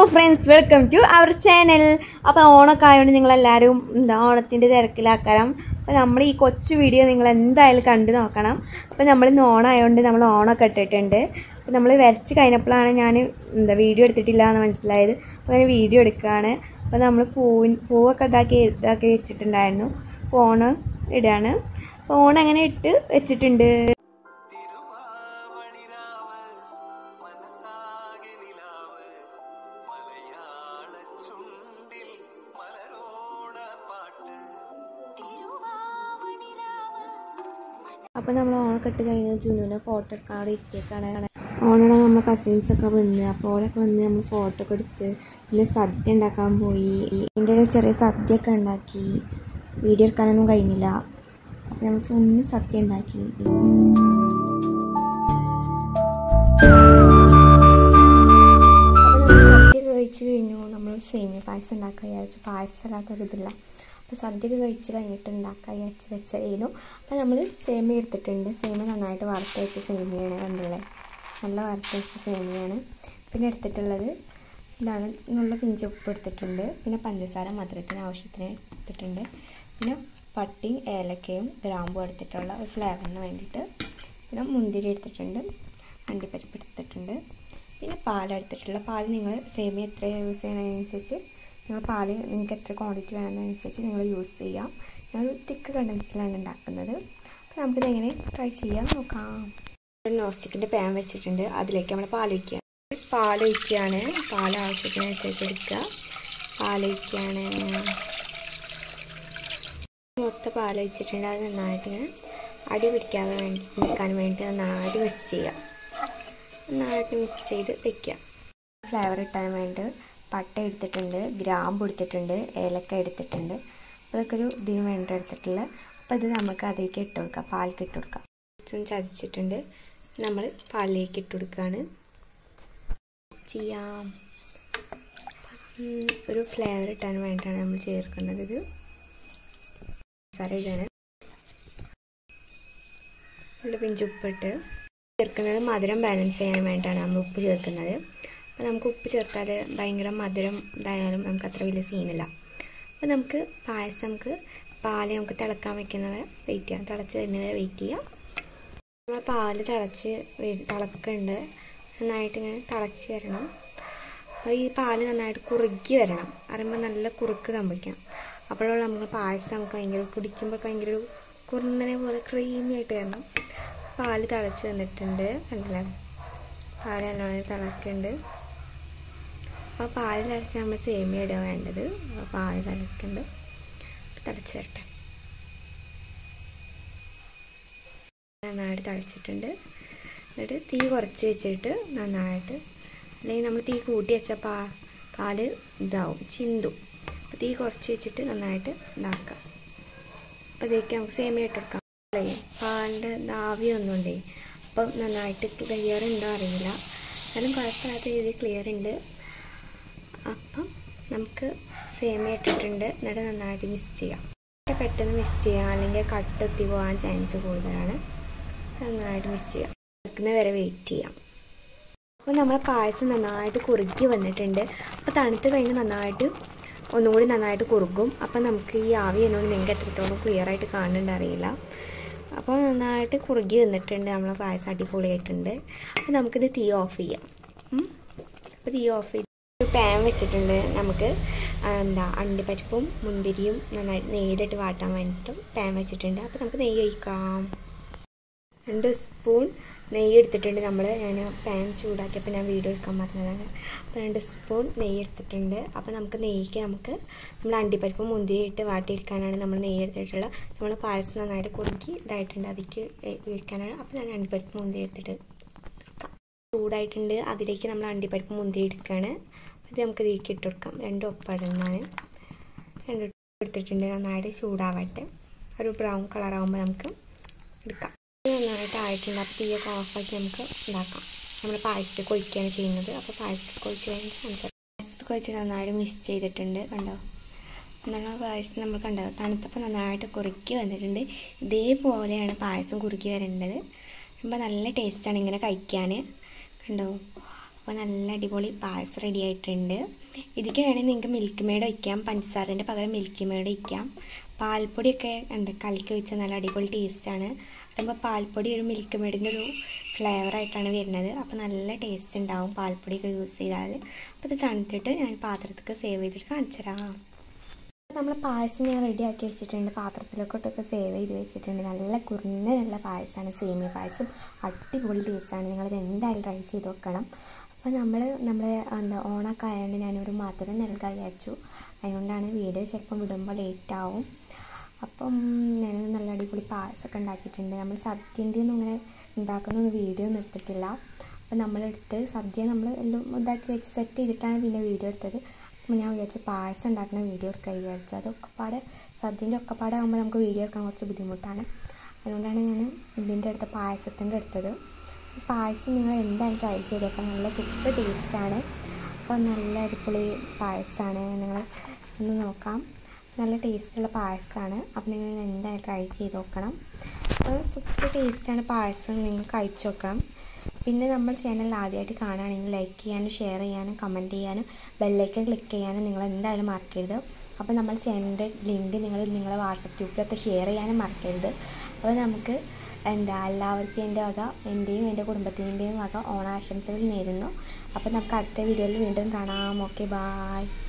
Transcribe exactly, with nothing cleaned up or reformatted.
friends, welcome to our channel. അപ്പോൾ ഓണൊക്കെ ആയതുകൊണ്ട് നിങ്ങളെല്ലാവരും എന്താ ഓണത്തിൻ്റെ തിരക്കിലാക്കണം. അപ്പോൾ നമ്മൾ ഈ കൊച്ചു വീഡിയോ നിങ്ങൾ എന്തായാലും കണ്ടു നോക്കണം. അപ്പോൾ നമ്മൾ ഇന്ന് ഓണമായതുകൊണ്ട് നമ്മൾ ഓണമൊക്കെ ഇട്ടിട്ടുണ്ട്. അപ്പോൾ നമ്മൾ വരച്ച് കഴിഞ്ഞപ്പോഴാണ് ഞാൻ എന്താ വീഡിയോ എടുത്തിട്ടില്ല എന്ന് മനസ്സിലായത്. അപ്പോൾ ഞാൻ വീഡിയോ എടുക്കുകയാണ്. അപ്പോൾ നമ്മൾ പൂവിൻ പൂവൊക്കെ ഇതാക്കി ഇതാക്കി വെച്ചിട്ടുണ്ടായിരുന്നു. അപ്പോൾ ഓണം ഇടുകയാണ്. അപ്പോൾ ഓണം അങ്ങനെ ഇട്ട് വെച്ചിട്ടുണ്ട്. അപ്പോൾ നമ്മൾ ഓണൊക്കെ ഇട്ട് കഴിഞ്ഞ് ജുനുവിനെ ഫോട്ടോ എടുക്കാൻ അവിടെ എത്തിയേക്കാണ്. ഓണമാണ് നമ്മൾ കസിൻസൊക്കെ വന്ന് അപ്പോൾ ഓരൊക്കെ വന്ന് നമ്മൾ ഫോട്ടോ ഒക്കെ എടുത്ത് പിന്നെ സദ്യ ഉണ്ടാക്കാൻ പോയി. ഇതിൻ്റെ ഇടയിൽ ചെറിയ സദ്യ ഒക്കെ ഉണ്ടാക്കി. വീഡിയോ എടുക്കാനൊന്നും കഴിഞ്ഞില്ല. അപ്പോൾ നമ്മൾ ഒന്ന് സദ്യ ഉണ്ടാക്കി. അപ്പോൾ നമ്മൾ സദ്യ കഴിച്ച് കഴിഞ്ഞു. നമ്മൾ സേമിയ പായസം ഉണ്ടാക്കാൻ വിചാരിച്ചു. പായസം അല്ലാത്തൊരിതില്ല. അപ്പോൾ സദ്യയൊക്കെ കഴിച്ച് കഴിഞ്ഞിട്ട് ഉണ്ടാക്കാൻ വിചാരിച്ച് വെച്ചായിരുന്നു. അപ്പോൾ നമ്മൾ സേമിയ എടുത്തിട്ടുണ്ട്. സേമിയ നന്നായിട്ട് വറുത്ത് വെച്ച സേമിയാണ് കണ്ടില്ലേ, നല്ല വറുത്ത് വെച്ച സേമിയാണ്. പിന്നെ എടുത്തിട്ടുള്ളത് ഇതാണ്, നല്ല പിഞ്ച് ഉപ്പ് എടുത്തിട്ടുണ്ട്. പിന്നെ പഞ്ചസാര മധുരത്തിന് ആവശ്യത്തിന് എടുത്തിട്ടുണ്ട്. പിന്നെ പട്ടിയും ഏലക്കയും ഗ്രാമ്പും എടുത്തിട്ടുള്ള ഒരു ഫ്ലേവറിന് വേണ്ടിയിട്ട്. പിന്നെ മുന്തിരി എടുത്തിട്ടുണ്ട്, അണ്ടിപ്പരിപ്പ് എടുത്തിട്ടുണ്ട്. പിന്നെ പാലെടുത്തിട്ടുള്ള പാൽ നിങ്ങൾ സേമിയ എത്ര യൂസ് ചെയ്യണതിനനുസരിച്ച് നിങ്ങൾ പാൽ നിങ്ങൾക്ക് എത്ര ക്വാണ്ടിറ്റി വേണമെന്നനുസരിച്ച് നിങ്ങൾ യൂസ് ചെയ്യാം. ഞങ്ങൾ തിക്ക് കണ്ടൻസിലാണ് ഉണ്ടാക്കുന്നത്. അപ്പോൾ നമുക്കിതെങ്ങനെ ട്രൈ ചെയ്യാൻ നോക്കാം. ഒരു നോസ്റ്റിക്കിൻ്റെ പാൻ വെച്ചിട്ടുണ്ട്. അതിലേക്ക് നമ്മൾ പാൽ ഒഴിക്കുക. പാൽ ഒഴിക്കുകയാണ്. പാൽ ആവശ്യത്തിനനുസരിച്ച് എടുക്കുക. പാൽ ഒഴിക്കുകയാണ്. മൊത്തം പാൽ ഒഴിച്ചിട്ടുണ്ട്. അത് നന്നായിട്ട് ഇങ്ങനെ അടി പിടിക്കാതെ വേണ്ടി നിൽക്കാൻ വേണ്ടി നന്നായിട്ട് മിക്സ് ചെയ്യുക. നന്നായിട്ട് മിക്സ് ചെയ്ത് വെക്കുക. ഫ്ലേവർ ഇട്ടാൻ വേണ്ടി പട്ട എടുത്തിട്ടുണ്ട്, ഗ്രാമ്പ് എടുത്തിട്ടുണ്ട്, ഏലക്ക എടുത്തിട്ടുണ്ട്. അപ്പോൾ അതൊക്കെ ഒരു ഇതിന് വേണ്ടി എടുത്തിട്ടുള്ള. അപ്പോൾ ഇത് നമുക്ക് അതിലേക്ക് ഇട്ട് കൊടുക്കാം, പാലിലേക്ക് ഇട്ട് കൊടുക്കാം. കുറച്ചും ചതച്ചിട്ടുണ്ട്. നമ്മൾ പാലിലേക്ക് ഇട്ട് കൊടുക്കുകയാണ്. ചെയ്യാം. ഒരു ഫ്ലേവർ ഇട്ടാൻ വേണ്ടിയിട്ടാണ് നമ്മൾ ചേർക്കുന്നത്. ഇത് മസാല ഇടാണ്. ഒരു പിഞ്ച് ഉപ്പിട്ട് ചേർക്കുന്നത് മധുരം ബാലൻസ് ചെയ്യാൻ വേണ്ടിയിട്ടാണ് നമ്മൾ ഉപ്പ് ചേർക്കുന്നത്. അപ്പോൾ നമുക്ക് ഉപ്പ് ചേർത്താൽ ഭയങ്കര മധുരം ഇതായാലും നമുക്ക് അത്ര വലിയ സീനില്ല. അപ്പോൾ നമുക്ക് പായസം നമുക്ക് പാല് നമുക്ക് തിളക്കാൻ വെക്കുന്നവരെ വെയിറ്റ് ചെയ്യാം. തിളച്ച് വരുന്നവരെ വെയിറ്റ് ചെയ്യാം. നമ്മൾ പാല് തിളച്ച് തിളക്കുന്നുണ്ട്. നന്നായിട്ട് ഇങ്ങനെ തിളച്ച് വരണം. അപ്പോൾ ഈ പാല് നന്നായിട്ട് കുറുകി വരണം. അറിയുമ്പോൾ നല്ല കുറുക്ക് സംഭവിക്കണം. അപ്പോഴുള്ള നമുക്ക് പായസം നമുക്ക് ഭയങ്കര കുടിക്കുമ്പോൾ ഭയങ്കര ഒരു കുറുന്നനെ പോലെ ക്രീമി ആയിട്ട് വരണം. പാല് തിളച്ച് വന്നിട്ടുണ്ട്. കണ്ടില്ലേ, പാല് നന്നായി തിളക്കുന്നുണ്ട്. അപ്പോൾ പാല് തിളച്ച് നമ്മൾ സേമിയ ഇടുക വേണ്ടത്. അപ്പോൾ പാല് തിളക്കുന്നുണ്ട്. തിളച്ച് വരട്ടെ. നന്നായിട്ട് തിളച്ചിട്ടുണ്ട്. എന്നിട്ട് തീ കുറച്ച് വെച്ചിട്ട് നന്നായിട്ട്, അല്ലെങ്കിൽ നമ്മൾ തീ കൂട്ടി വെച്ചാൽ പാ പാല് ഇതാവും, ചിന്തും. അപ്പോൾ തീ കുറച്ച് വെച്ചിട്ട് നന്നായിട്ട് ഇതാക്കാം. അപ്പോൾ ഇതിലേക്ക് നമുക്ക് സേമിയ ഇട്ട് കൊടുക്കാം. പാലിൻ്റെ ആവിയൊന്നും ഉണ്ടേ. അപ്പം നന്നായിട്ട് ക്ലിയർ ഉണ്ടോ അറിയില്ല, എന്നാലും കുഴപ്പമില്ലാത്ത രീതിയിൽ ക്ലിയർ ഉണ്ട്. അപ്പം നമുക്ക് സേമിയ ഇട്ടിട്ടുണ്ട്. എന്നിട്ട് നന്നായിട്ട് മിക്സ് ചെയ്യാം. പെട്ടെന്ന് മിക്സ് ചെയ്യാം, അല്ലെങ്കിൽ കട്ടെത്തി പോകാൻ ചാൻസ് കൂടുതലാണ്. നന്നായിട്ട് മിക്സ് ചെയ്യാം. വെക്കുന്ന വരെ വെയിറ്റ് ചെയ്യാം. അപ്പോൾ നമ്മളെ പായസം നന്നായിട്ട് കുറുക്കി വന്നിട്ടുണ്ട്. അപ്പോൾ തണുത്ത് കഴിഞ്ഞ് നന്നായിട്ട് ഒന്നും കൂടി നന്നായിട്ട് കുറുകും. അപ്പം നമുക്ക് ഈ ആവി എന്നോട് നിങ്ങൾക്ക് എത്രത്തോളം ക്ലിയർ ആയിട്ട് കാണുന്നുണ്ട് അറിയില്ല. അപ്പോൾ നന്നായിട്ട് കുറുകി വന്നിട്ടുണ്ട്. നമ്മളെ പായസം അടിപൊളിയായിട്ടുണ്ട്. അപ്പോൾ നമുക്കിത് തീ ഓഫ് ചെയ്യാം. അപ്പോൾ തീ ഓഫ് ചെയ്ത് ഒരു പാൻ വെച്ചിട്ടുണ്ട്. നമുക്ക് എന്താ അണ്ടിപ്പരിപ്പും മുന്തിരിയും നന്നായിട്ട് നെയ്യിലിട്ട് വാട്ടാൻ വേണ്ടിയിട്ടും പാൻ വെച്ചിട്ടുണ്ട്. അപ്പോൾ നമുക്ക് നെയ്യ് ഒഴിക്കാം. രണ്ട് സ്പൂൺ നെയ്യ് എടുത്തിട്ടുണ്ട് നമ്മൾ. ഞാൻ പാൻ ചൂടാക്കിയപ്പോൾ ഞാൻ വീഡിയോ എടുക്കാൻ പറഞ്ഞതാണ്. അപ്പോൾ രണ്ട് സ്പൂൺ നെയ്യ് എടുത്തിട്ടുണ്ട്. അപ്പോൾ നമുക്ക് നെയ്യ്ക്ക് നമുക്ക് നമ്മൾ അണ്ടിപ്പരിപ്പും മുന്തിരി ഇട്ട് വാട്ടിയെടുക്കാനാണ് നമ്മൾ നെയ്യ് എടുത്തിട്ടുള്ളത്. നമ്മൾ പായസം നന്നായിട്ട് കുറുക്കി ഇതായിട്ടുണ്ട്, അതിലേക്ക് ഒഴിക്കാനാണ്. അപ്പോൾ ഞാൻ അണ്ടിപ്പരിപ്പ് മുന്തിരി എടുത്തിട്ട് ചൂടായിട്ടുണ്ട്. അതിലേക്ക് നമ്മൾ അണ്ടിപ്പരിപ്പ് മുന്തിരി എടുക്കുകയാണ്. അത് നമുക്ക് ഇതിലേക്ക് ഇട്ട് കൊടുക്കാം. രണ്ടും ഒപ്പിടുന്നതാണ്. രണ്ടും എടുത്തിട്ടുണ്ട്. നന്നായിട്ട് ചൂടാവട്ടെ. ഒരു ബ്രൗൺ കളറാകുമ്പോൾ നമുക്ക് എടുക്കാം. നന്നായിട്ട് ആയിട്ടുണ്ട്. അപ്പോൾ തീയൊക്കെ ഓഫാക്കി നമുക്ക് ഉണ്ടാക്കാം. നമ്മൾ പായസത്തേക്ക് ഒഴിക്കുകയാണ് ചെയ്യുന്നത്. അപ്പോൾ പായസത്തേക്ക് ഒഴിച്ച് കഴിഞ്ഞാൽ പായസത്തേക്ക് ഒഴിച്ചിട്ട് നന്നായിട്ട് മിക്സ് ചെയ്തിട്ടുണ്ട്. കണ്ടോ, എന്നുള്ള പായസം നമ്മൾ കണ്ടോ തണുത്തപ്പോൾ നന്നായിട്ട് കുറുക്കി വന്നിട്ടുണ്ട്. ഇതേപോലെയാണ് പായസം കുറുക്കി വരേണ്ടത്. അപ്പോൾ നല്ല ടേസ്റ്റാണ് ഇങ്ങനെ കഴിക്കാൻ. കണ്ടോ, അപ്പോൾ നല്ല അടിപൊളി പായസം റെഡി ആയിട്ടുണ്ട്. ഇതിലേക്ക് വേണമെങ്കിൽ നിങ്ങൾക്ക് മിൽക്ക് മെയ്ഡ് ഒഴിക്കാം, പഞ്ചസാരൻ്റെ പകരം മിൽക്ക് മെയ്ഡ് ഒഴിക്കാം. പാൽപ്പൊടിയൊക്കെ എന്താ കലക്കി വെച്ചാൽ നല്ല അടിപൊളി ടേസ്റ്റാണ്. അപ്പോൾ പാൽപ്പൊടി ഒരു മിൽക്ക് മെയ്ഡിൻ്റെ ഒരു ഫ്ലേവറായിട്ടാണ് വരുന്നത്. അപ്പോൾ നല്ല ടേസ്റ്റ് ഉണ്ടാവും പാൽപ്പൊടിയൊക്കെ യൂസ് ചെയ്താൽ. അപ്പോൾ ഇത് തണുത്തിട്ട് ഞാൻ പാത്രത്തിൽ സേവ് ചെയ്തിട്ട് കാണിച്ചു തരാം. നമ്മൾ പായസം ഞാൻ റെഡി ആക്കി വെച്ചിട്ടുണ്ട്, പാത്രത്തിലൊക്കെ സേവ് ചെയ്ത് വെച്ചിട്ടുണ്ട്. നല്ല കുറുന്ന നല്ല പായസമാണ്, സേമിയ പായസം. അടിപൊളി ടേസ്റ്റാണ്. നിങ്ങളിത് എന്തായാലും ട്രൈ ചെയ്ത് നോക്കണം. അപ്പോൾ നമ്മൾ നമ്മൾ എന്താ ഓണൊക്കെ ആയതുകൊണ്ട് ഞാനൊരു മധുരം നൽകാൻ വിചാരിച്ചു. അതുകൊണ്ടാണ് വീഡിയോ ചിലപ്പം വിടുമ്പോൾ ലേറ്റാവും. അപ്പം ഞാൻ നല്ല അടിപൊളി പായസമൊക്കെ ഉണ്ടാക്കിയിട്ടുണ്ട്. നമ്മൾ സദ്യൻ്റെ ഒന്നും ഇങ്ങനെ ഉണ്ടാക്കുന്നൊന്നും വീഡിയോ ഒന്നും എടുത്തിട്ടില്ല. അപ്പോൾ നമ്മളെടുത്ത് സദ്യ നമ്മൾ എല്ലാം ഇതാക്കി വെച്ച് സെറ്റ് ചെയ്തിട്ടാണ് പിന്നെ വീഡിയോ എടുത്തത്. അപ്പോൾ ഞാൻ വിചാരിച്ചു പായസം ഉണ്ടാക്കുന്ന വീഡിയോ എടുക്കാൻ വിചാരിച്ചു. അത് ഒക്കെപ്പാടെ സദ്യൻ്റെ ഒക്കെപ്പാടെ ആകുമ്പോൾ നമുക്ക് വീഡിയോ എടുക്കാൻ കുറച്ച് ബുദ്ധിമുട്ടാണ്. അതുകൊണ്ടാണ് ഞാൻ ഇതിൻ്റെ അടുത്ത പായസത്തിൻ്റെ എടുത്തത്. പായസം നിങ്ങൾ എന്തായാലും ട്രൈ ചെയ്തേക്കാം, നല്ല സൂപ്പർ ടേസ്റ്റാണ്. അപ്പോൾ നല്ല അടിപൊളി പായസമാണ്, നിങ്ങൾ ഒന്ന് നോക്കാം. നല്ല ടേസ്റ്റുള്ള പായസമാണ്. അപ്പോൾ നിങ്ങൾ എന്തായാലും ട്രൈ ചെയ്ത് നോക്കണം. അപ്പോൾ സൂപ്പർ ടേസ്റ്റാണ് പായസം, നിങ്ങൾ കഴിച്ച് നോക്കണം. പിന്നെ നമ്മൾ ചാനൽ ആദ്യമായിട്ട് കാണുകയാണെങ്കിൽ ലൈക്ക് ചെയ്യാനും ഷെയർ ചെയ്യാനും കമൻറ്റ് ചെയ്യാനും ബെല്ലൈക്കൺ ക്ലിക്ക് ചെയ്യാനും നിങ്ങൾ എന്തായാലും മറക്കരുത്. അപ്പോൾ നമ്മൾ ചാനലിൻ്റെ ലിങ്ക് നിങ്ങൾ നിങ്ങളുടെ വാട്സപ്പ് ഗ്രൂപ്പിലൊക്കെ ഷെയർ ചെയ്യാനും മറക്കരുത്. അപ്പോൾ നമുക്ക് എന്താ എല്ലാവർക്കും എൻ്റെ വക, എൻ്റെയും എൻ്റെ കുടുംബത്തിൻ്റെയും വക ഓണാശംസകൾ നേരുന്നു. അപ്പോൾ നമുക്ക് അടുത്ത വീഡിയോയിൽ വീണ്ടും കാണാം. Okay, bye.